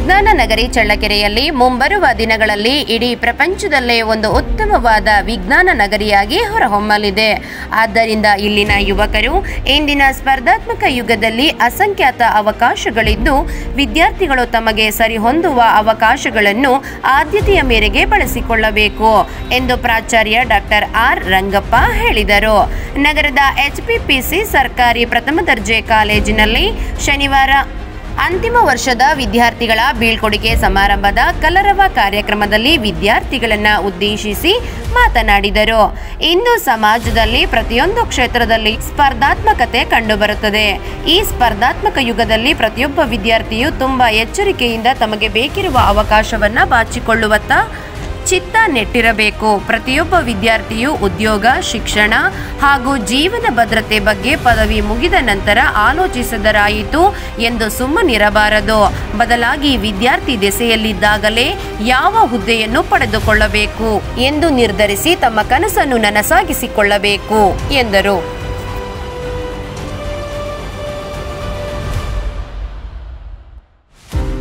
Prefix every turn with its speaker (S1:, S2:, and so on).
S1: ವಿಜ್ಞಾನ ನಗರಿ ಚಳ್ಳಕೆರೆಯಲ್ಲಿ ಮುಂಬರುವ ದಿನಗಳಲ್ಲಿ ಇಡೀ ಪ್ರಪಂಚದಲ್ಲೇ ಒಂದು ಉತ್ತಮವಾದ ವಿಜ್ಞಾನ ನಗರಿಯಾಗಿ ಹೊರಹೊಮ್ಮಲಿದೆ. ಆದ್ದರಿಂದ ಇಲ್ಲಿನ ಯುವಕರು ಇಂದಿನ ಸ್ಪರ್ಧಾತ್ಮಕ ಯುಗದಲ್ಲಿ ಅಸಂಖ್ಯಾತ ಅವಕಾಶಗಳಿದ್ದು ವಿದ್ಯಾರ್ಥಿಗಳು ತಮಗೆ ಸರಿಹೊಂದುವ ಅವಕಾಶಗಳನ್ನು ಆದ್ಯತೆಯ ಮೇರೆಗೆ ಬಳಸಿಕೊಳ್ಳಬೇಕು ಎಂದು ಪ್ರಾಚಾರ್ಯ ಡಾಕ್ಟರ್ ಆರ್ ರಂಗಪ್ಪ ಹೇಳಿದರು. ನಗರದ HPPC ಸರ್ಕಾರಿ ಪ್ರಥಮ ದರ್ಜೆ ಕಾಲೇಜಿನಲ್ಲಿ ಶನಿವಾರ ಅಂತಿಮ ವರ್ಷದ ವಿದ್ಯಾರ್ಥಿಗಳ ಬೀಳ್ಕೊಡುಗೆ ಸಮಾರಂಭದ ಕಲರವ ಕಾರ್ಯಕ್ರಮದಲ್ಲಿ ವಿದ್ಯಾರ್ಥಿಗಳನ್ನು ಉದ್ದೇಶಿಸಿ ಮಾತನಾಡಿದರು. ಇಂದು ಸಮಾಜದಲ್ಲಿ ಪ್ರತಿಯೊಂದು ಕ್ಷೇತ್ರದಲ್ಲಿ ಸ್ಪರ್ಧಾತ್ಮಕತೆ ಕಂಡುಬರುತ್ತದೆ. ಈ ಸ್ಪರ್ಧಾತ್ಮಕ ಯುಗದಲ್ಲಿ ಪ್ರತಿಯೊಬ್ಬ ವಿದ್ಯಾರ್ಥಿಯು ತುಂಬಾ ಎಚ್ಚರಿಕೆಯಿಂದ ತಮಗೆ ಬೇಕಿರುವ ಅವಕಾಶವನ್ನು ಬಾಚಿಕೊಳ್ಳುವತ್ತ ಚಿತ್ತ ನೆಟ್ಟಿರಬೇಕು. ಪ್ರತಿಯೊಬ್ಬ ವಿದ್ಯಾರ್ಥಿಯು ಉದ್ಯೋಗ, ಶಿಕ್ಷಣ ಹಾಗೂ ಜೀವನ ಭದ್ರತೆ ಬಗ್ಗೆ ಪದವಿ ಮುಗಿದ ನಂತರ ಆಲೋಚಿಸಿದರಾಯಿತು ಎಂದು ಸುಮ್ಮನಿರಬಾರದು. ಬದಲಾಗಿ ವಿದ್ಯಾರ್ಥಿ ದೆಸೆಯಲ್ಲಿದ್ದಾಗಲೇ ಯಾವ ಹುದ್ದೆಯನ್ನು ಪಡೆದುಕೊಳ್ಳಬೇಕು ಎಂದು ನಿರ್ಧರಿಸಿ ತಮ್ಮ ಕನಸನ್ನು ನನಸಾಗಿಸಿಕೊಳ್ಳಬೇಕು ಎಂದರು.